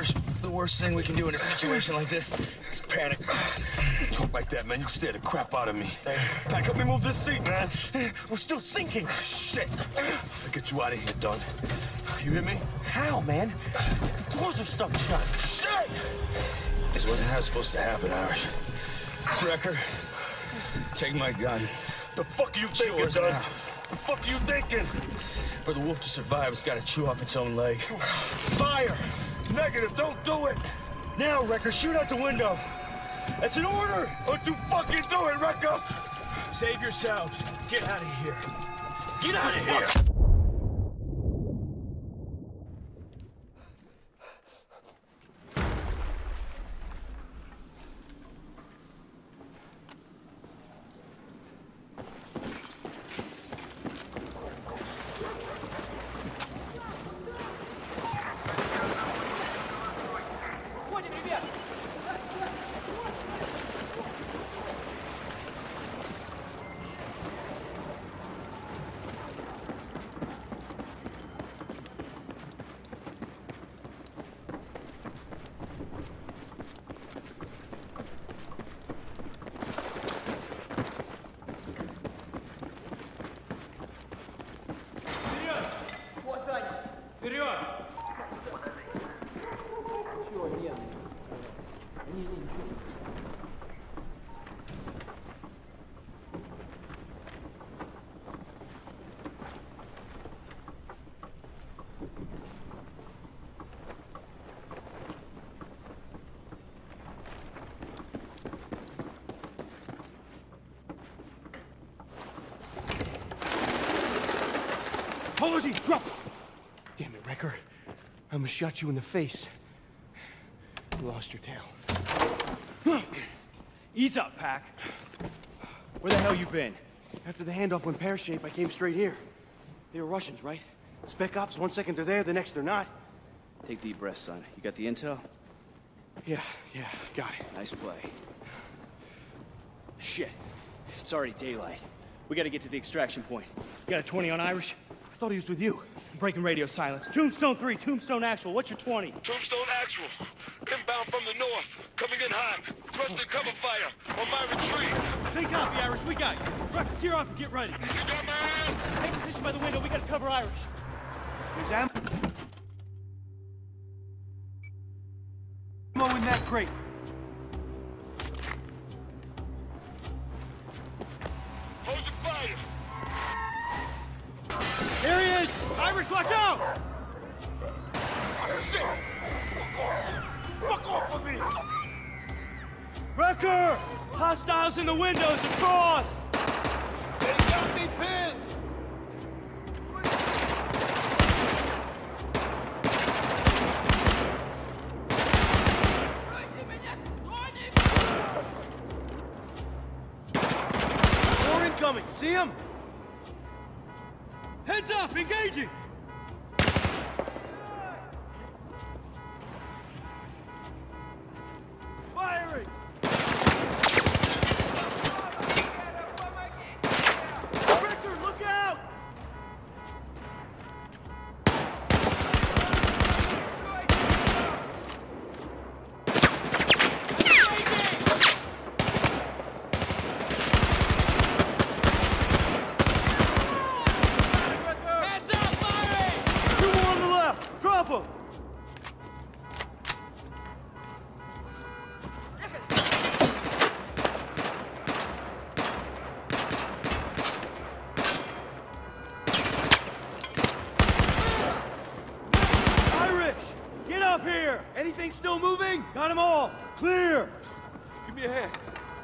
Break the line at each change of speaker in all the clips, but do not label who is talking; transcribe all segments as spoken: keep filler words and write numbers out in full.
Irish, the worst thing we can do in a situation like this is panic.
Don't talk like that, man. You scare the crap out of me. Pack up and move this seat, man. We're still sinking. Shit. I'll get you out of here, Doug. You hear me?
How, man? The doors are stuck shut.
Shit!
This wasn't how it's supposed to happen, Irish. Wrecker, take my gun.
The fuck are you thinking,
Yours
Doug?
now.
The fuck are you thinking?
For the wolf to survive, it's got to chew off its own leg.
Fire! Negative, don't do it! Now, Wrecker, shoot out the window. That's an order! Don't you fucking do it, Wrecker!
Save yourselves. Get out of here. Get out of here!
Apology, drop! Damn it, Wrecker. I almost shot you in the face. You lost your tail.
Ease up, Pack. Where the hell you been?
After the handoff went pear-shaped, I came straight here. They were Russians, right? Spec ops, one second they're there, the next they're not.
Take deep breaths, son. You got the intel?
Yeah, yeah, got it.
Nice play. Shit. It's already daylight. We gotta get to the extraction point. You got a twenty on Irish?
I thought he was with you.
I'm breaking radio silence. Tombstone three, Tombstone Actual. What's your twenty?
Tombstone Actual. Inbound from the north. Coming in hot. Requesting cover fire on my retreat.
Take copy, Irish. We got you. Wrecker, gear up and get ready.
You got my ass?
Take position by the window. We gotta cover Irish.
There's ammo in that crate.
Hold your fire.
Here he is! Irish, watch out!
Shit! Fuck off! Fuck off of me!
Wrecker! Hostiles in the windows across!
They got me pinned!
More incoming, see him?
Heads up! Engaging!
Firing! Wrecker, look out! Drop him! Irish! Get up here! Anything still moving? Got them all! Clear!
Give me a hand.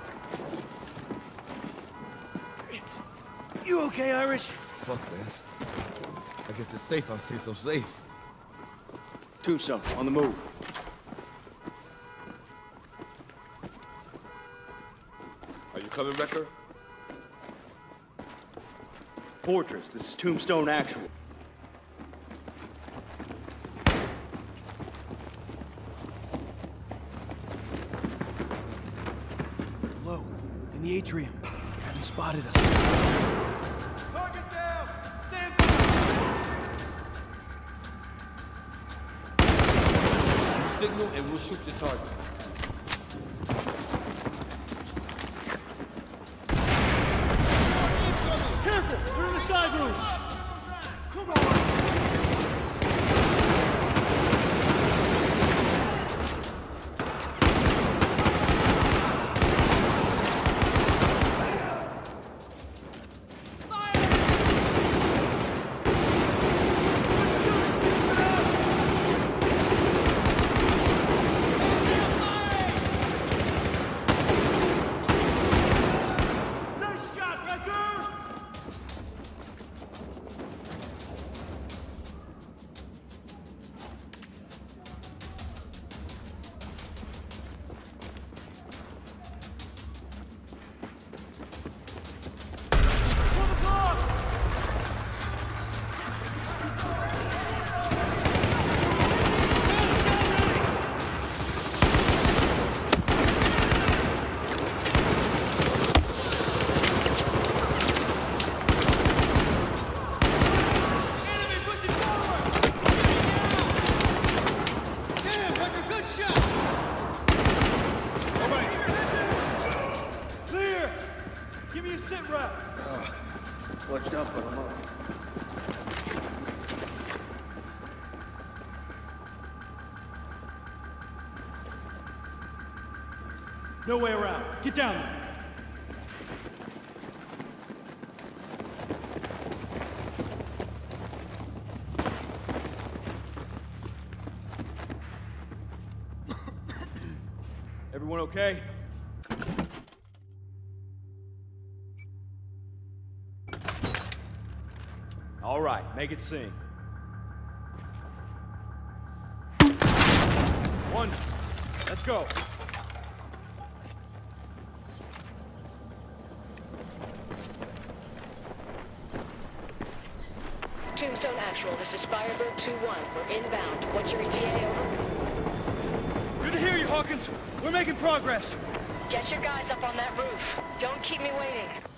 You okay, Irish?
Fuck, man. I guess it's safe I'll stay so safe.
Tombstone, on the move.
Are you coming, Wrecker?
Fortress, this is Tombstone Actual.
Low, in the atrium. Haven't spotted us.
Target down! Stand
signal and we'll shoot the target.
Careful! We're in the side room!
Come on!
Give me a sit rep.
Oh, flushed up, but I'm up.
No way around. Get down there. Everyone okay? All right, make it sing. One, let's go.
Tombstone Actual, this is Firebird two one. We're inbound. What's your E T A, over?
Good to hear you, Hawkins. We're making progress.
Get your guys up on that roof. Don't keep me waiting.